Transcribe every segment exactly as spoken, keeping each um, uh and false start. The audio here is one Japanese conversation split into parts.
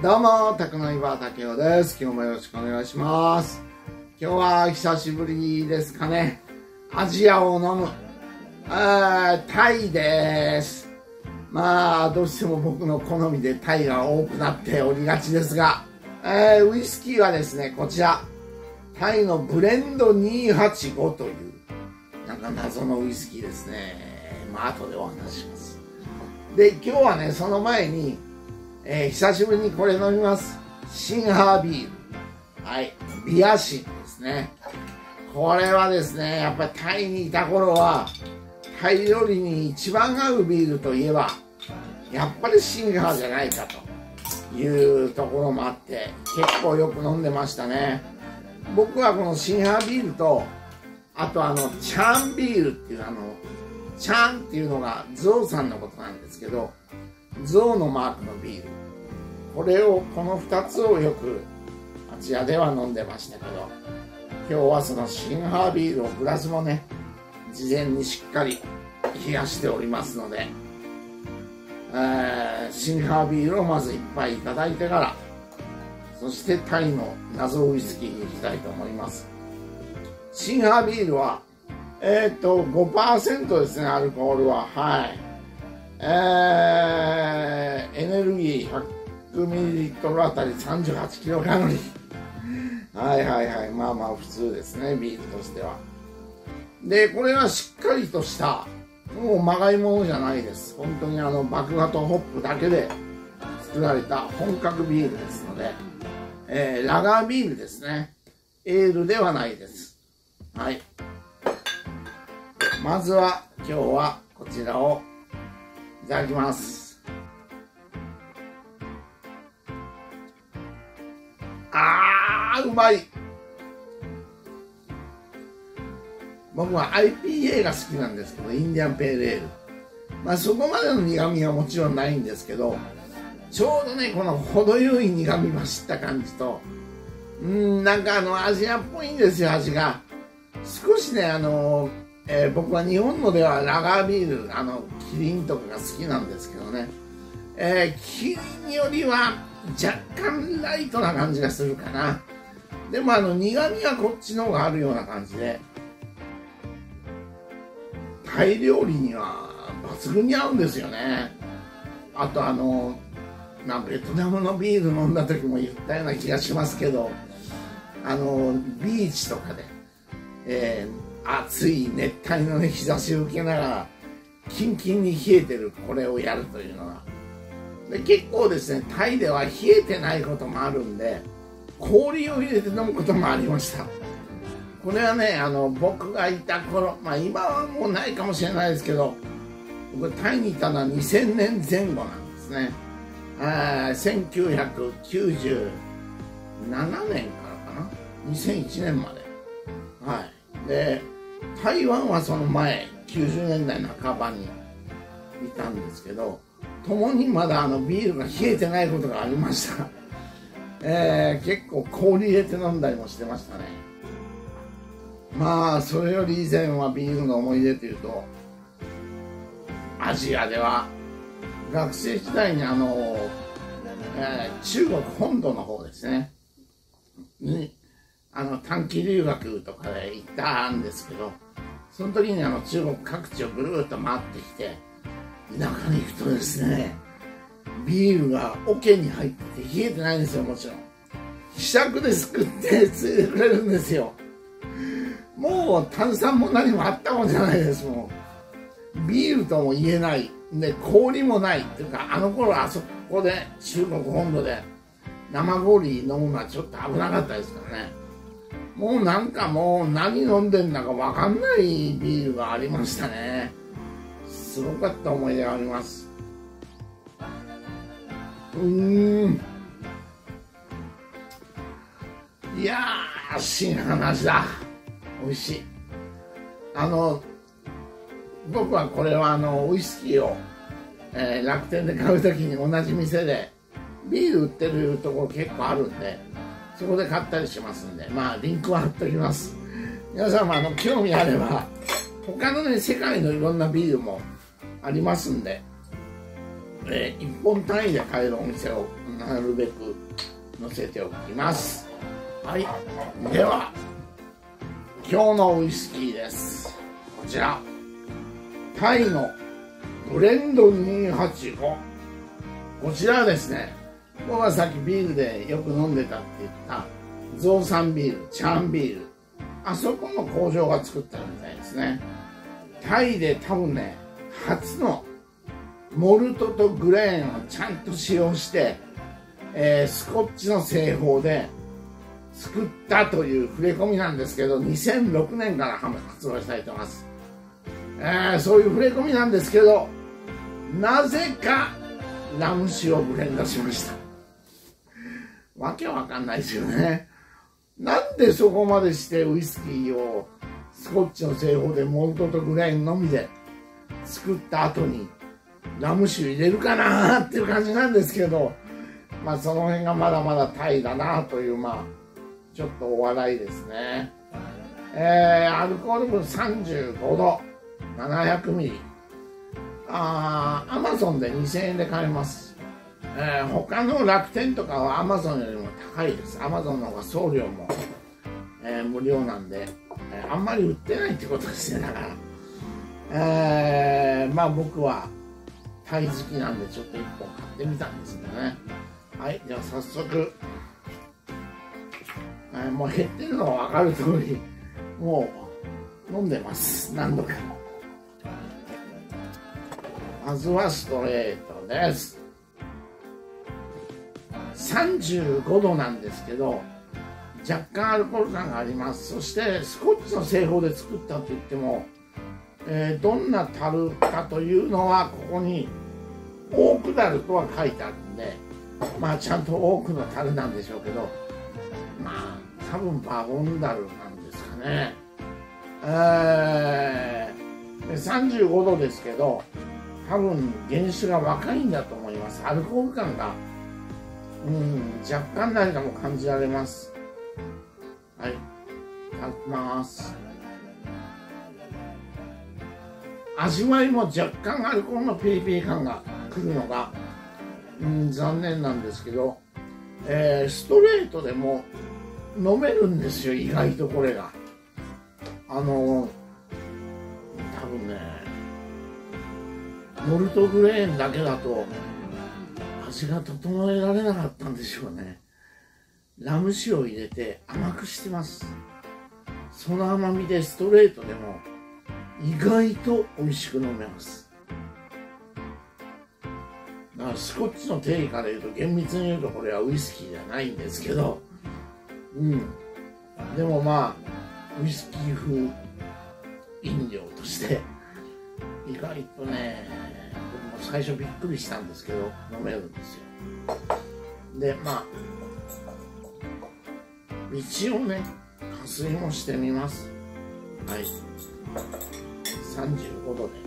どうも、宅の岩竹雄です。今日もよろしくお願いします。今日は久しぶりですかね。アジアを飲む、あタイです。まあ、どうしても僕の好みでタイが多くなっておりがちですが、えー、ウイスキーはですね、こちら、タイのブレンドにひゃくはちじゅうごという、なんか謎のウイスキーですね。まあ、後でお話しします。で、今日はね、その前に、えー、久しぶりにこれ飲みます。シンハービール。はい。ビアシンですね。これはですね、やっぱりタイにいた頃は、タイ料理に一番合うビールといえば、やっぱりシンハーじゃないかというところもあって、結構よく飲んでましたね。僕はこのシンハービールと、あとあの、チャンビールっていうあの、チャンっていうのがゾウさんのことなんですけど、ゾウのマークのビール、これをこのふたつをよくあちらでは飲んでましたけど、今日はそのシンハービールをグラスもね事前にしっかり冷やしておりますので、えー、シンハービールをまず一杯いただいてから、そしてタイの謎ウイスキーに行きたいと思います。シンハービールはえっと ごパーセント ですね、アルコールは。はい。えー、エネルギー ひゃくミリリットル あたり さんじゅうはちキロカロリー。はいはいはい。まあまあ普通ですね、ビールとしては。で、これはしっかりとした、もうまがいものじゃないです。本当にあの、麦芽とホップだけで作られた本格ビールですので、えー、ラガービールですね。エールではないです。はい。まずは、今日はこちらをいただきます。あー、うまい。僕は アイピーエー が好きなんですけど、インディアンペールエール。まあそこまでの苦味はもちろんないんですけど、ちょうどね、この程よい苦味が知った感じと、うーん、なんかあの、アジアっぽいんですよ、味が。少しね、あの、えー、僕は日本のではラガービール、あの、キリンとかが好きなんですけどね、えー、キリンよりは若干ライトな感じがするかな。でもあの、苦味はこっちの方があるような感じで、タイ料理には抜群に合うんですよね。あとあの、まあ、ベトナムのビール飲んだ時も言ったような気がしますけど、あの、ビーチとかで、えー暑い熱帯の、ね、日差しを受けながらキンキンに冷えてるこれをやるというのはで、結構ですね、タイでは冷えてないこともあるんで氷を入れて飲むこともありました。これはね、あの僕がいた頃、まあ今はもうないかもしれないですけど、僕タイにいたのはにせんねんぜん後なんですね。せんきゅうひゃくきゅうじゅうななねんからかな、にせんいちねんまで。はいで、台湾はその前きゅうじゅうねんだいなかばにいたんですけど、共にまだあのビールが冷えてないことがありました。えー、結構氷入れて飲んだりもしてましたね。まあそれより以前はビールの思い出というと、アジアでは学生時代にあの、えー、中国本土の方ですねにあの短期留学とかで行ったんですけど、その時にあの中国各地をぐるっと回ってきて、田舎に行くとですね、ビールが桶に入ってて冷えてないんですよ。もちろんひしゃくですくってついてくれるんですよ。もう炭酸も何もあったもんじゃないです。もうビールとも言えないで、氷もないっていうか、あの頃あそこで中国本土で生氷飲むのはちょっと危なかったですからね。もうなんかもう何飲んでんだか分かんないビールがありましたね。すごかった思い出があります。うーん、いやー、新話だ。美味しい。あの僕はこれはあのウイスキーを、えー、楽天で買うときに同じ店でビール売ってるところ結構あるんで、そこで買ったりしますんで、まあリンクは貼っておきます。皆さんもあの興味あれば、他のね、世界のいろんなビールもありますんで、えー、いっぽん単位で買えるお店をなるべく乗せておきます。はい、では今日のウイスキーです。こちらタイのブレンドにひゃくはちじゅうご、こちらはですね、僕がさっきビールでよく飲んでたって言ったゾウさんビール、チャンビール、あそこの工場が作ったみたいですね。タイで多分ね、初のモルトとグレーンをちゃんと使用して、えー、スコッチの製法で作ったという触れ込みなんですけど、にせんろくねんから発売されてます。えー、そういう触れ込みなんですけど、なぜかラム酒をブレンドしました。わけわかんないですよね。なんでそこまでしてウイスキーをスコッチの製法でモルトとグレーンのみで作った後にラム酒入れるかなっていう感じなんですけど、まあその辺がまだまだタイだなという、まあちょっとお笑いですね。えー、アルコール分さんじゅうごど、ななひゃくミリ、あー、アマゾンでにせんえんで買えます。えー、他の楽天とかはアマゾンよりも高いです。アマゾンの方が送料も、えー、無料なんで、えー、あんまり売ってないってことですね。だから、えー、まあ僕はタイ好きなんでちょっといっぽん買ってみたんですけどね。はい、では早速、えー、もう減ってるのは分かる通り、もう飲んでます、何度か。まずはストレートです。さんじゅうごどなんですけど、若干アルコール感があります。そしてスコッチの製法で作ったといっても、えー、どんな樽かというのはここにオークダルとは書いてあるんで、まあちゃんと多くの樽なんでしょうけど、まあ多分バゴンダルなんですかね。えー、でさんじゅうごどですけど、多分原酒が若いんだと思います。アルコール感が、うん、若干何かも感じられます。はい、いただきます。味わいも若干アルコールのピリピリ感がくるのが、うん、残念なんですけど、えー、ストレートでも飲めるんですよ、意外とこれが。あの多分ね、モルトグレーンだけだと味が整えられなかったんでしょうね。ラム酒を入れて甘くしてます。その甘みでストレートでも意外と美味しく飲めます。だからスコッチの定義から言うと、厳密に言うとこれはウイスキーじゃないんですけど、うん、でもまあウイスキー風飲料として意外とね、僕も最初びっくりしたんですけど飲めるんですよ。でまあ一応ね、加水もしてみます。はい、さんじゅうごどで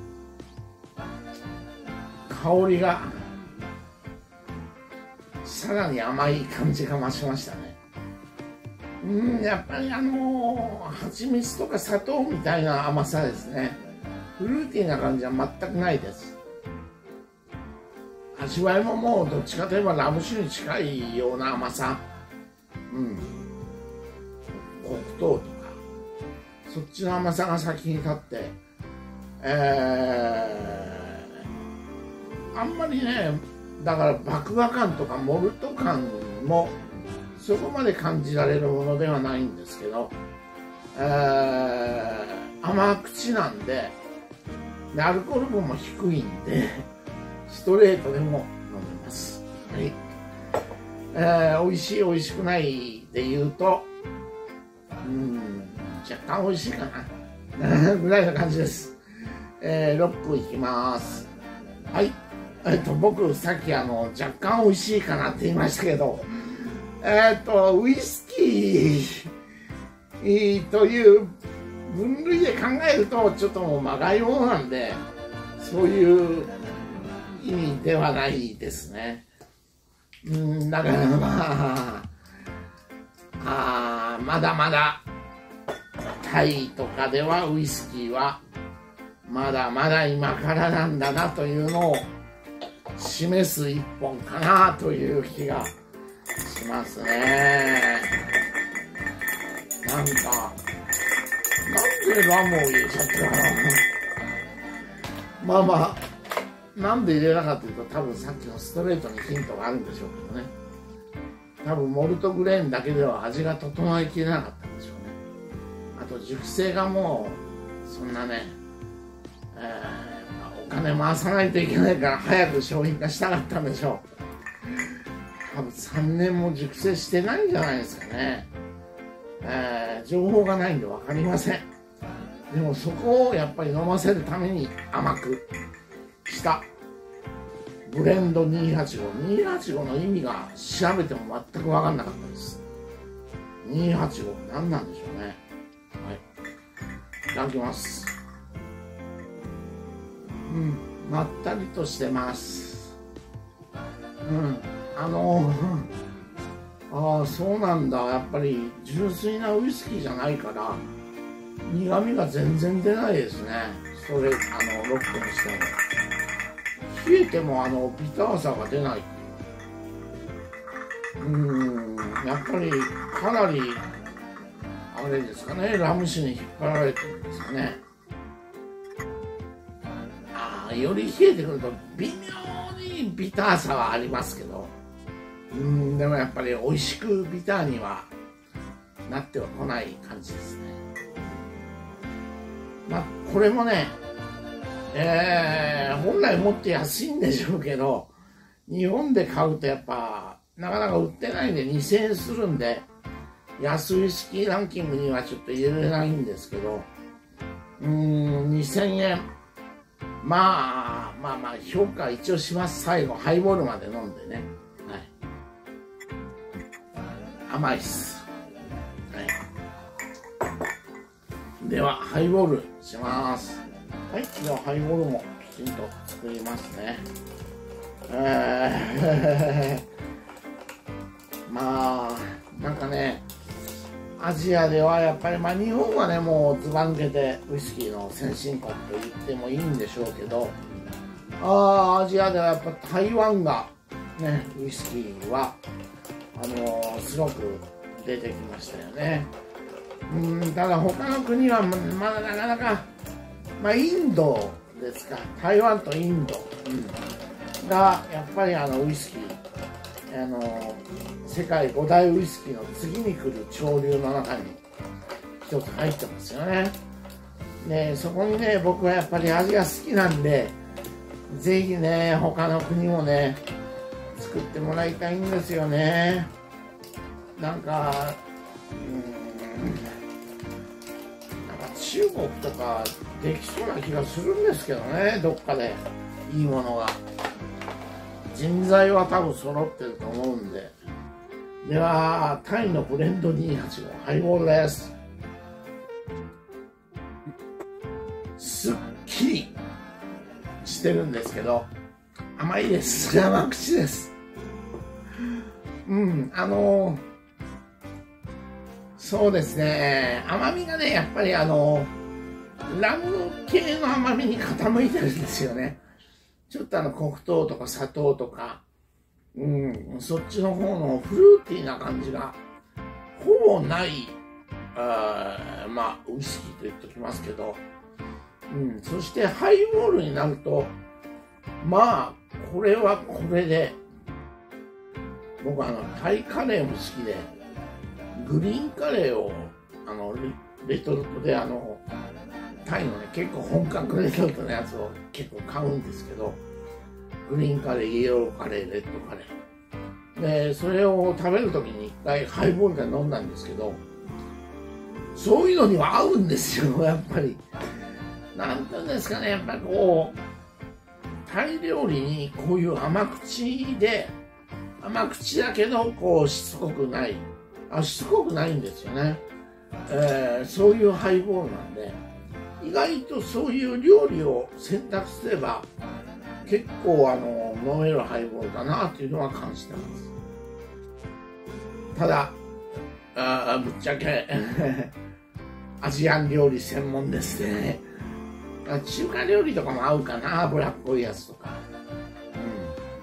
香りがさらに甘い感じが増しましたね。うん、やっぱりあのー、蜂蜜とか砂糖みたいな甘さですね。フルーティーな感じは全くないです。味わいももうどっちかといえばラム酒に近いような甘さ。うん、黒糖とかそっちの甘さが先に立って、えー、あんまりね、だから麦芽感とかモルト感もそこまで感じられるものではないんですけど、えー、甘口なんで、でアルコール分も低いんでストレートでも飲めます。はい、えー、美味しい美味しくないで言うと、うん、若干美味しいかなぐらいな感じです。えー、ロックいきます。はい、えっと僕さっきあの若干美味しいかなって言いましたけど、えっとウイスキーという分類で考えるとちょっともうまがいものなんで、そういう意味ではないですね。うん、だからまあ、あまだまだタイとかではウイスキーはまだまだ今からなんだなというのを示す一本かなという気がしますね。なんかなんでラムを入れちゃったかな。まあまあなんで入れなかったというと、多分さっきのストレートにヒントがあるんでしょうけどね。多分モルトグレーンだけでは味が整いきれなかったんでしょうね。あと熟成がもうそんなね、えーまあ、お金回さないといけないから早く商品化したかったんでしょう。多分さんねんも熟成してないんじゃないですかね。えー、情報がないんで分かりません。でもそこをやっぱり飲ませるために甘くしたブレンドにひゃくはちじゅうご。にひゃくはちじゅうごの意味が調べても全く分かんなかったです。にひゃくはちじゅうご何なんでしょうね。はい、いただきます。うん、まったりとしてます。うん、あのああそうなんだ。やっぱり純粋なウイスキーじゃないから苦みが全然出ないですね。それあのロックにしても冷えてもあのビターさが出ないっていう。うーんやっぱりかなりあれですかね、ラム酒に引っ張られてるんですかね。ああより冷えてくると微妙にビターさはありますけど、うーんでもやっぱり美味しくビターにはなってはこない感じですね。まあこれもね、えー、本来もっと安いんでしょうけど、日本で買うとやっぱなかなか売ってないんでにせんえんするんで、安ウイスキーランキングにはちょっと入れれないんですけど、うーんにせんえん、まあまあまあ評価一応します。最後ハイボールまで飲んでね、はい、甘いっす、はい、ではハイボールします。はい、ではハイボールもきちんと作りますね。えー、まあなんかね、アジアではやっぱり、まあ日本はねもうずば抜けてウイスキーの先進国と言ってもいいんでしょうけど、あーアジアではやっぱ台湾がねウイスキーはあのー、すごく出てきましたよね。うんただ他の国はまだなかなか、まあインドですか、台湾とインド、うん、がやっぱりあのウイスキー、あのー、世界ご大ウイスキーの次に来る潮流の中に一つ入ってますよね。でそこにね僕はやっぱり味が好きなんで、ぜひね他の国もね作ってもらいたいんですよね。なんかうんなんか中国とかできそうな気がするんですけどね、どっかでいいものが。人材は多分揃ってると思うんで。ではタイのブレンドにひゃくはちじゅうごハイボールです。すっきりしてるんですけど甘いです。甘口です。うんあのそうですね、甘みがねやっぱりあのラム系の甘みに傾いてるんですよね。ちょっとあの黒糖とか砂糖とか、うん、そっちの方のフルーティーな感じがほぼない、あまあウイスキーと言っておきますけど、うん、そしてハイボールになるとまあこれはこれで、僕はあのタイカレーも好きでグリーンカレーをあの レ, レトルトであのタイのね結構本格レトルトのやつを結構買うんですけど、グリーンカレー、イエローカレー、レッドカレーでそれを食べる時に一回ハイボールで飲んだんですけど、そういうのには合うんですよやっぱり。なんていうんですかね、やっぱりこうタイ料理にこういう甘口で甘口だけどこうしつこくない、あしつこくないんですよね、えー、そういうハイボールなんで、意外とそういう料理を選択すれば結構あの飲めるハイボールだなというのは感じてます。ただあぶっちゃけアジアン料理専門ですね。中華料理とかも合うかな、脂っこいやつとか、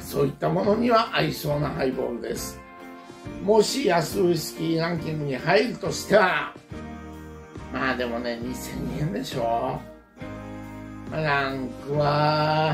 そういったものには合いそうなハイボールです。もし安ウイスキーランキングに入るとしては、まあでもね、にせんえんでしょ。まあ、ランクは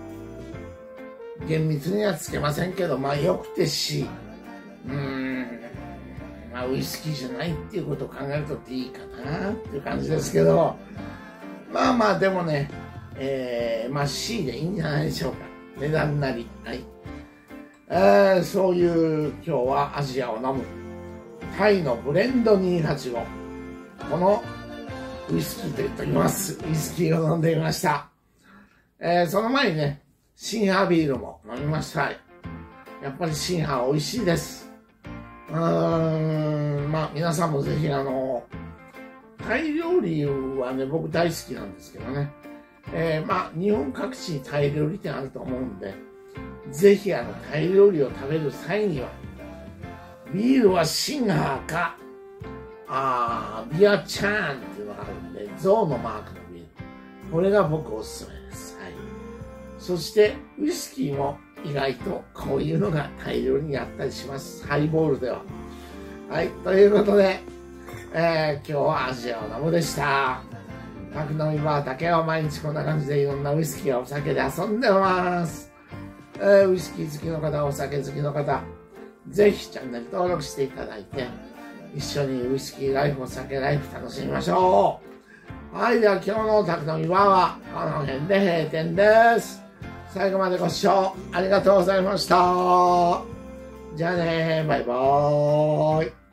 厳密にはつけませんけど、まあよくてし、うーん、まあウイスキーじゃないっていうことを考えるといいかなっていう感じですけど、まあまあでもね、えー、まあ シー でいいんじゃないでしょうか。値段なり。はい。えー、そういう今日はアジアを飲むタイのブレンドにひゃくはちじゅうご、このウイスキーと言っておきます。ウイスキーを飲んでみました。えー、その前にね、シンハービールも飲みました。やっぱりシンハー美味しいです。うーん、まあ皆さんもぜひあの、タイ料理はね、僕大好きなんですけどね。えー、まあ日本各地にタイ料理店あると思うんで、ぜひあのタイ料理を食べる際には、ビールはシンハーか、あービアチャーンっていうのがあるんで、象のマークのビール。これが僕おすすめです。はい。そしてウイスキーも意外とこういうのがタイ料理にあったりします。ハイボールでは。はい。ということで、えー、今日はアジアを飲むでした。宅飲みバーだけは毎日こんな感じでいろんなウイスキーやお酒で遊んでます。えー、ウイスキー好きの方、お酒好きの方、ぜひチャンネル登録していただいて、一緒にウイスキーライフ、お酒ライフ楽しみましょう。はい、では今日の宅飲みバーはこの辺で閉店です。最後までご視聴ありがとうございました。じゃあね、バイバーイ。